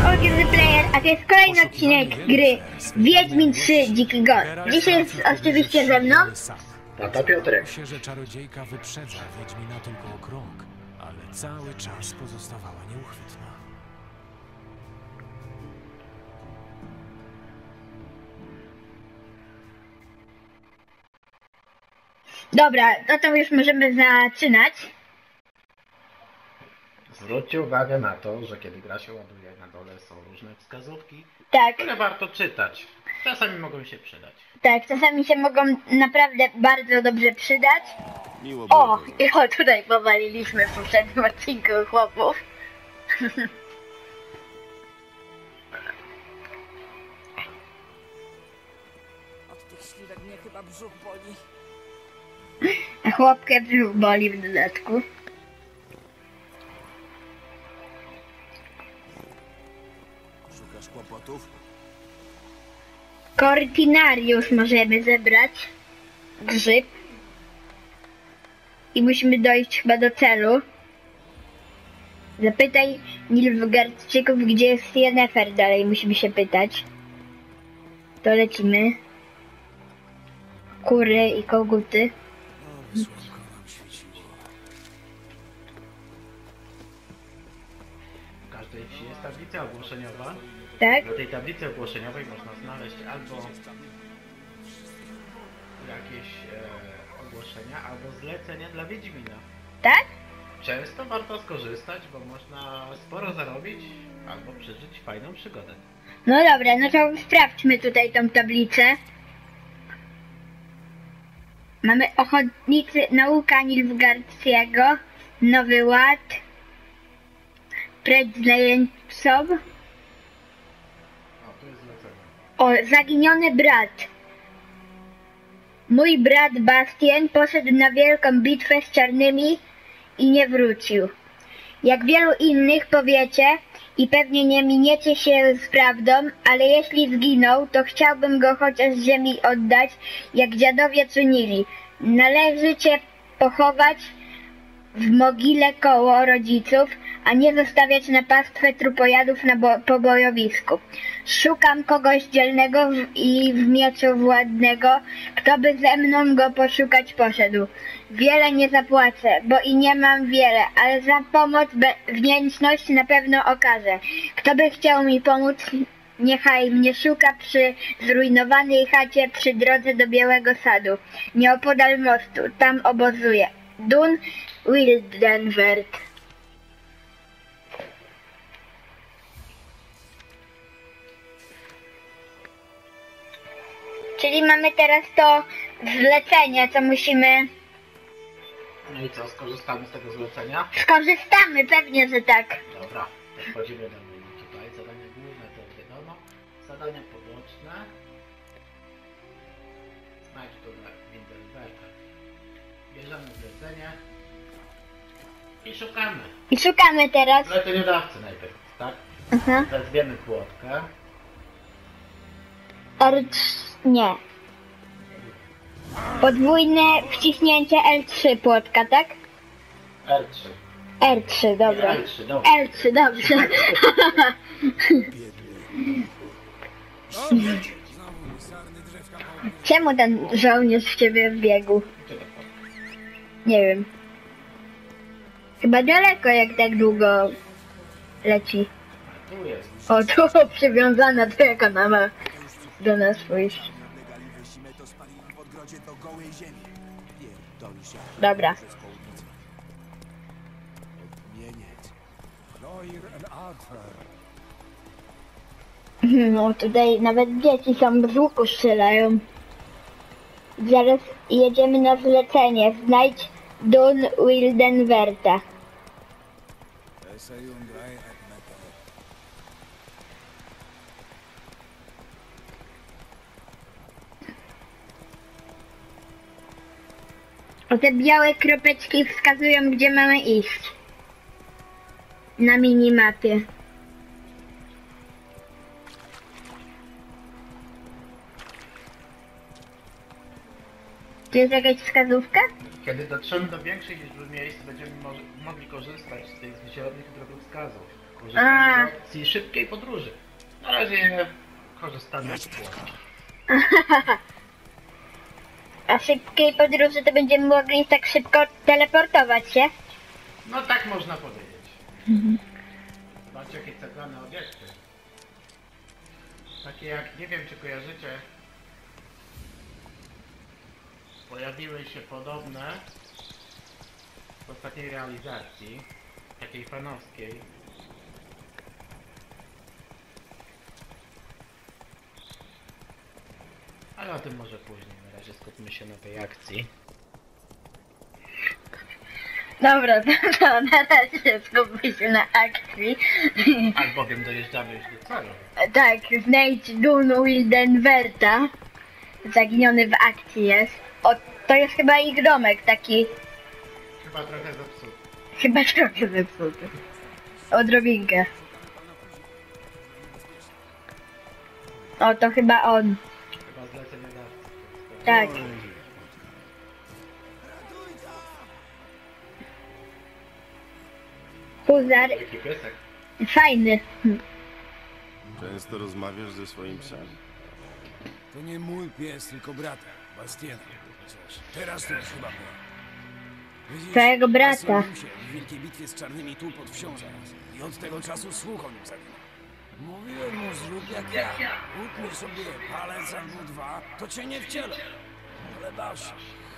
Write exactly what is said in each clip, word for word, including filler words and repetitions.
Audio Player, a to jest kolejny odcinek gry Wiedźmin trzy Dziki Gon. Dzisiaj jest oczywiście ze mną Tata Piotrek. się, że czarodziejka wyprzedza Wiedźmina tylko o krok, ale cały czas pozostawała nieuchwytna. Dobra, no to już możemy zaczynać. Zwróćcie uwagę na to, że kiedy gra się ładuje, na dole są różne wskazówki, Tak, które warto czytać. Czasami mogą się przydać. tak, czasami się mogą naprawdę bardzo dobrze przydać. Miło O, i o, tutaj powaliliśmy w poprzednim odcinku chłopów. Od tych śliwek mnie chyba brzuch boli. A chłopkę brzuch boli w dodatku. Szukasz kłopotów? Kortinariusz możemy zebrać. Grzyb. I musimy dojść chyba do celu. Zapytaj Nilfgaardczyków, gdzie jest Yennefer, dalej musimy się pytać. To lecimy. Kury i koguty. W każdej wsi jest tablica ogłoszeniowa. Tak? Na tej tablicy ogłoszeniowej można znaleźć albo jakieś e, ogłoszenia, albo zlecenia dla Wiedźmina. Tak? Często warto skorzystać, bo można sporo zarobić, albo przeżyć fajną przygodę. No dobra, no to sprawdźmy tutaj tą tablicę. Mamy ochotnicy nauka Nilfgaardskiego, Nowy Ład, precz z najemcą, O, tu jest zlecenie. o, zaginiony brat. Mój brat Bastien poszedł na wielką bitwę z czarnymi i nie wrócił. Jak wielu innych powiecie i pewnie nie miniecie się z prawdą, ale jeśli zginął, to chciałbym go chociaż ziemi oddać, jak dziadowie czynili. Należy cię pochować w mogile koło rodziców, a nie zostawiać na pastwę trupojadów na bo- pobojowisku. Szukam kogoś dzielnego w- i w mieczu władnego, kto by ze mną go poszukać poszedł. Wiele nie zapłacę, bo i nie mam wiele, ale za pomoc be- wdzięczność na pewno okażę. Kto by chciał mi pomóc, niechaj mnie szuka przy zrujnowanej chacie przy drodze do Białego Sadu, nieopodal mostu, tam obozuję. Dun Wildenwert. Czyli mamy teraz to zlecenie, co musimy... No i co, skorzystamy z tego zlecenia? Skorzystamy, pewnie, że tak. Dobra, to wchodzimy do menu tutaj. Zadania główne to wiadomo. Zadania poboczne. Znajdź tu na Windelberga. Bierzemy zlecenie. I szukamy. I szukamy teraz. Zleceniodawcy najpierw, tak? Aha. Wezwiemy płotkę. R trzy... nie. Podwójne wciśnięcie L trzy płotka, tak? R trzy. R trzy, dobra. L trzy, dobra. L trzy, dobrze. Czemu ten żołnierz w ciebie wbiegł? Gdzie to płotka? Nie wiem. Chyba daleko, jak tak długo leci. A tu jest. O, tu przywiązana, to jak ona ma do nas pójść. Dobra. No tutaj nawet dzieci są z łuku strzelają. Zaraz jedziemy na zlecenie. Znajdź Dun Wildenwerta. O, te białe kropeczki wskazują, gdzie mamy iść. Na minimapie. Tu jest jakaś wskazówka? Kiedy dotrzemy do większej liczby miejsc, będziemy mo- mogli korzystać z tych zielonych drogowskazów. A. Użyć opcji szybkiej podróży. Na razie korzystamy z płota. A szybkiej podróży to będziemy mogli tak szybko teleportować się? No tak można powiedzieć. Zobaczcie jakie ceplane obiekty. Takie jak, nie wiem czy kojarzycie, pojawiły się podobne w ostatniej realizacji, takiej fanowskiej. Ale o tym może później, na razie skupmy się na tej akcji. Dobra, to, to na razie skupmy się na akcji. Albowiem dojeżdżamy już do celu. Tak, znajdź Dun Wildenwerta. Zaginiony w akcji jest. O, to jest chyba ich domek taki. Chyba trochę zepsuty. Chyba trochę zepsuty. Odrobinkę. O, to chyba on. Chyba zleceniodawcy. Tak. Huzar. Jaki piesek. Fajny. Często rozmawiasz ze swoim psem? To nie mój pies, tylko brata, Bastiena. Chociaż teraz to już chyba mój. Widzisz, Twojego brata. Bastian bił się w wielkiej bitwie z czarnymi tu pod wsią zaraz. I od tego czasu słuch o nim zaginął. Mówiłem mu, zrób jak ja. Utnij sobie palec albo dwa, to cię nie wcielę. Ale bał się.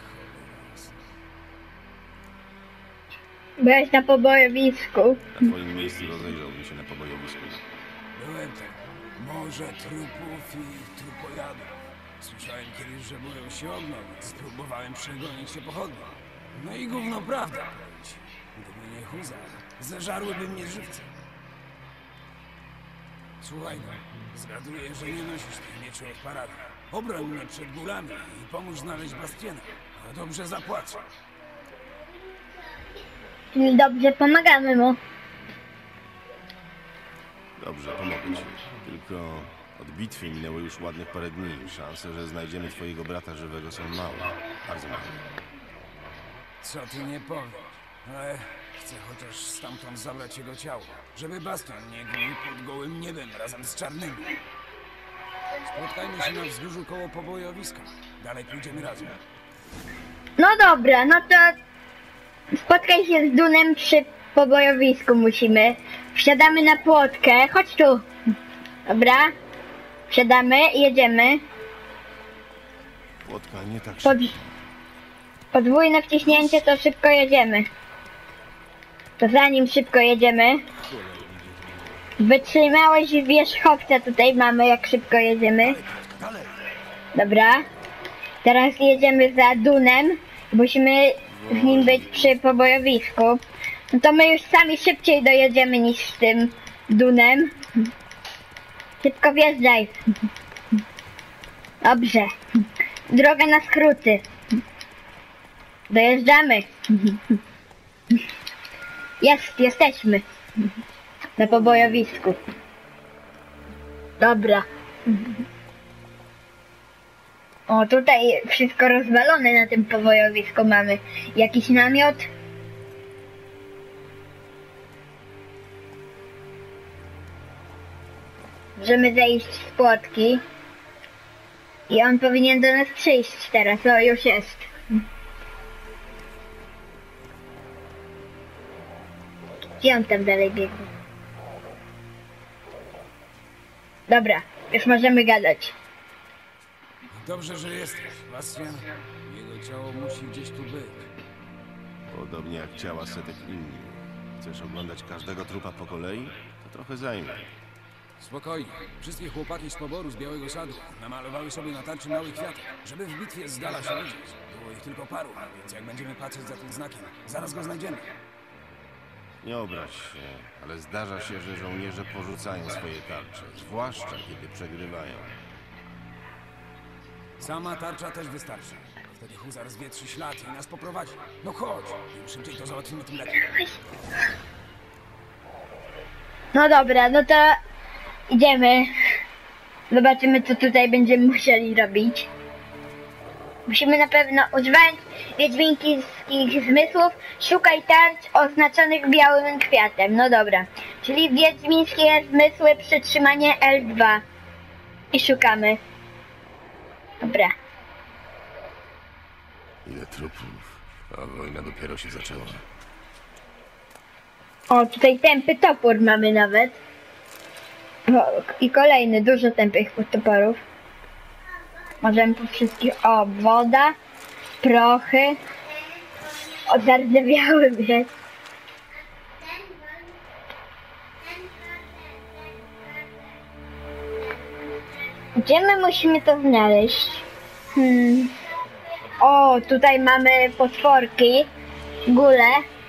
Byłeś na pobojowisku. Na twoim miejscu rozejrzałbym się na pobojowisku. Byłem tam. Morze trupów i trupojadów. Słyszałem kiedyś, że boją się ognia, więc spróbowałem przegonić się pochodnią. No i gówno prawda, powiem ci. Gdyby nie huzar, zeżarłyby mnie żywcem. Słuchaj no, zgaduję, że nie nosisz tych mieczy od parady. Obroń mnie przed górami i pomóż znaleźć Bastiena. A dobrze zapłacę. Czyli dobrze pomagamy mu. Dobrze, pomogę ci. Tylko od bitwy minęło już ładnych parę dni. Szanse, że znajdziemy twojego brata żywego są małe. Bardzo małe. Co ty nie powiesz, ale chcę chociaż stamtąd zabrać jego ciało, żeby Bastian nie gnił pod gołym niebem razem z czarnymi. Spotkajmy się na wzgórzu koło pobojowiska. Dalej pójdziemy razem. No dobra, no to spotkaj się z Dunem przy pobojowisku musimy. Wsiadamy na płotkę, chodź tu. Dobra? Wsiadamy i jedziemy. Płotka nie tak Pod... szybko. Podwójne wciśnięcie to szybko jedziemy. To zanim szybko jedziemy. Wytrzymałość wierzchowca tutaj mamy, jak szybko jedziemy. Dobra. Teraz jedziemy za Dunem. Musimy z nim być przy pobojowisku. No to my już sami szybciej dojedziemy niż z tym Dunem. Szybko wjeżdżaj. Dobrze. Droga na skróty. Dojeżdżamy. Jest, jesteśmy. Na pobojowisku. Dobra. O, tutaj wszystko rozwalone na tym pobojowisku mamy. Jakiś namiot. Możemy zejść z płotki. I on powinien do nas przyjść teraz. O, już jest. Gdzie on tam dalej biegł? Dobra, już możemy gadać. Dobrze, że jesteś, Bastian. Jego ciało musi gdzieś tu być. Podobnie jak ciała setek innych. Chcesz oglądać każdego trupa po kolei? To trochę zajmie. Spokojnie. Wszystkie chłopaki z poboru z Białego Sadu namalowały sobie na tarczy mały kwiatek, żeby w bitwie z dala się widzieć. Było ich tylko paru, więc jak będziemy patrzeć za tym znakiem, zaraz go znajdziemy. Nie obraź się, ale zdarza się, że żołnierze porzucają swoje tarcze, zwłaszcza kiedy przegrywają. Sama tarcza też wystarczy. Wtedy huzar zwietrzy ślad i nas poprowadzi. No chodź, im szybciej to załatwimy, tym lepiej. No dobra, no to idziemy. Zobaczymy, co tutaj będziemy musieli robić. Musimy na pewno, używając wiedźmińskich zmysłów, szukaj tarcz oznaczonych białym kwiatem. No dobra. Czyli wiedźmińskie zmysły, przytrzymanie L dwa. I szukamy. Dobra. Ile trupów, a wojna dopiero się zaczęła. O, tutaj tępy topór mamy nawet. O, i kolejny, dużo tępych toporów. Możemy po wszystkich... O, woda, prochy. O, zardzewiały bieg. Gdzie my musimy to znaleźć? Hmm. O, tutaj mamy potworki, gule.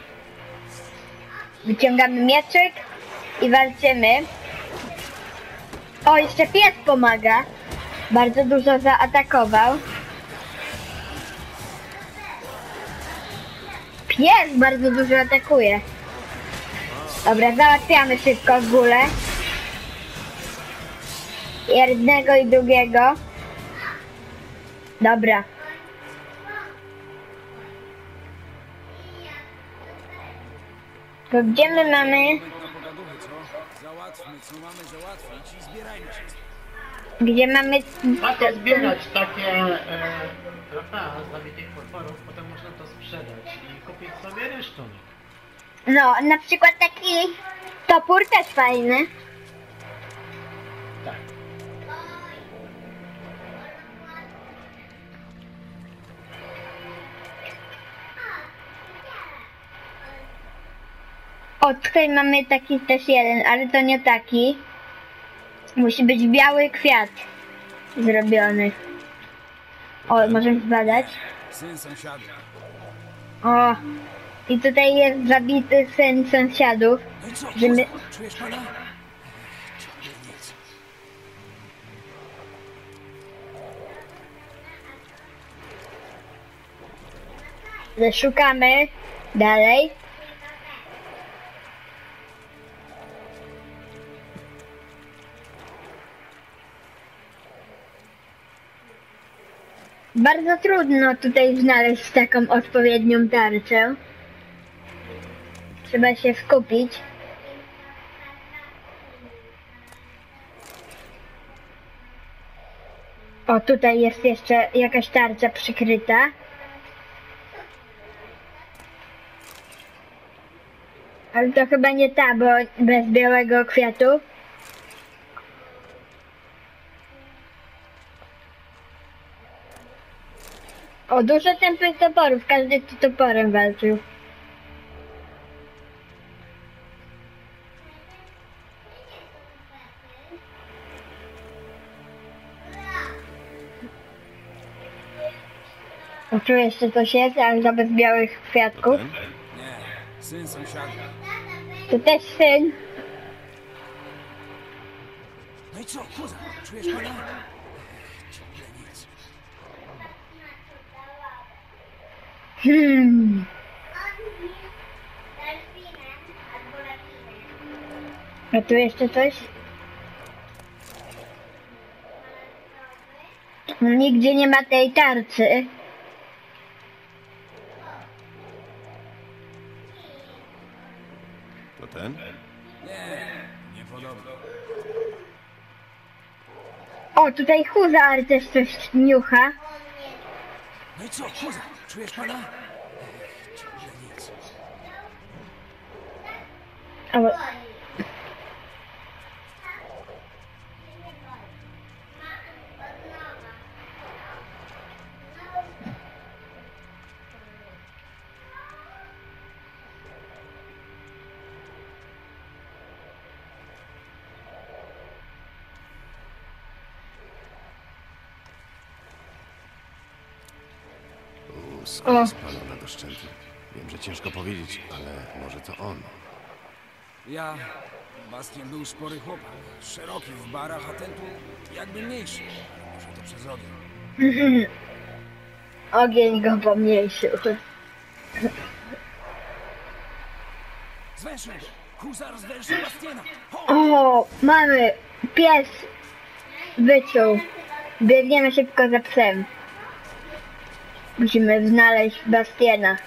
Wyciągamy mieczyk i walczymy. O, jeszcze pies pomaga. Bardzo dużo zaatakował. Pies bardzo dużo atakuje. Dobra, załatwiamy szybko gulę. Jednego i drugiego. Dobra. To gdzie my mamy? Na pogaduchy, co? Załatwmy, co mamy załatwić i zbierajmy się. Gdzie mamy... Warto zbierać takie e, trofea z zabitych potworów, potem można to sprzedać i kupić sobie rysztunek. No, na przykład taki topór też fajny. Tak. O, tutaj mamy taki też jeden, ale to nie taki. Musi być biały kwiat zrobiony. O, możemy zbadać. Syn sąsiada. O, i tutaj jest zabity syn sąsiadów. No i co? Że my... Czujesz pana? Nic. że szukamy dalej. Bardzo trudno tutaj znaleźć taką odpowiednią tarczę. Trzeba się skupić. O, tutaj jest jeszcze jakaś tarcza przykryta. Ale to chyba nie ta, bo bez białego kwiatu. O, dużo tępych toporów, każdy tu toporem walczył. O, tu jeszcze coś jest, ale to bez białych kwiatków. Nie, syn sąsiada. Tu też syn. No i co, kuza, czujesz pana? Ciągle nic. Hmm. A tu jeszcze coś? No, nigdzie nie ma tej tarczy. To ten? Nie, niepodobno. O, tutaj huzar też coś niucha. No i co, kuza, czujesz pana? Ciągle nic. O. Skoro spalona do szczętu. Wiem, że ciężko powiedzieć, ale może to on. Ja, Bastian był spory chłopak, szeroki w barach, a ten tu jakby mniejszy. Ale może to przez ogień. Ogień go pomniejszył. Zwęszył go! Huzar zwęszył Bastiana! Ho! O, mamy! Pies wyczuł. Biegniemy szybko za psem. Musimy znaleźć Bastiana.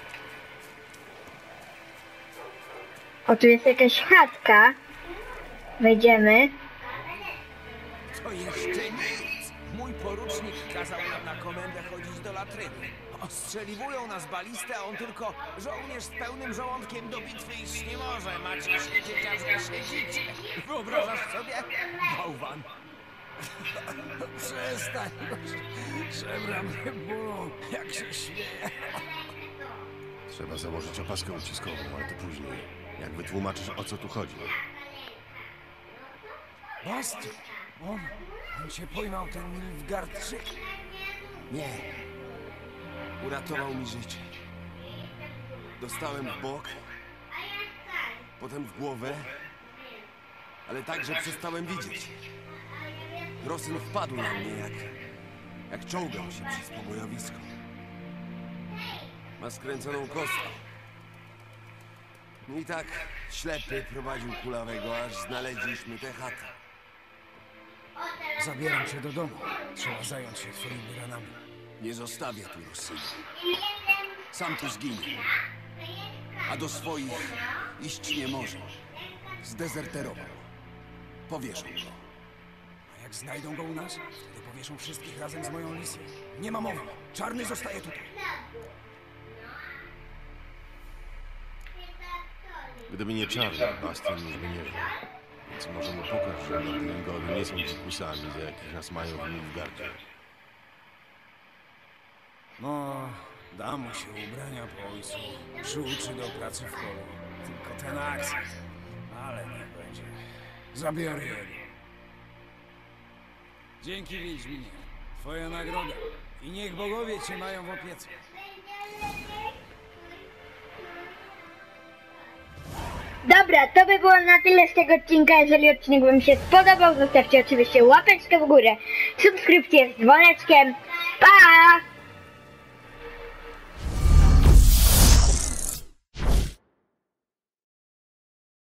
O, tu jest jakaś chatka. Wejdziemy. To jeszcze nic! Mój porucznik kazał nam na komendę chodzić do latryny. Ostrzeliwują nas balistę, a on tylko żołnierz z pełnym żołądkiem do bitwy iść nie może. Macie siedzieć, aż wy siedzicie. Wyobrażasz sobie? Bałwan. Przestań. Żebra mnie bolą, jak się śmieje. Trzeba założyć opaskę uciskową, ale to później. Jak wytłumaczysz, o co tu chodzi? Bastion, on, on cię pojmał, ten Nilfgaardczyk? Nie. Uratował mi życie. Dostałem w bok, potem w głowę, ale także przestałem widzieć. Rosyn wpadł na mnie, jak, jak czołgał się przez pobojowisko. Ma skręconą kostkę. I tak ślepy prowadził kulawego, aż znaleźliśmy tę chatę. Zabieram cię do domu. Trzeba zająć się twoimi ranami. Nie zostawię tu Rosyna. Sam tu zginie. A do swoich iść nie może. Zdezerterował. Powieszą go. A jak znajdą go u nas, wtedy powieszą wszystkich razem z moją misją. Nie ma mowy. Czarny zostaje tutaj. Gdyby nie Czarny, Bastian już by nie żył. Więc może mu pokaż, że Nordlingoli nie są dzikusami, za jakich nas mają w Nilfgaardzie. No, da mu się ubrania po ojcu. Przyuczy do pracy w polu. Tylko ten akcent. Ale nie będzie. Zabiorę jego. Dzięki, Wiedźminie. Twoja nagroda. I niech bogowie cię mają w opiece. Dobra, to by było na tyle z tego odcinka. Jeżeli odcinek wam się spodobał, zostawcie oczywiście łapeczkę w górę, subskrypcję z dzwoneczkiem. Pa!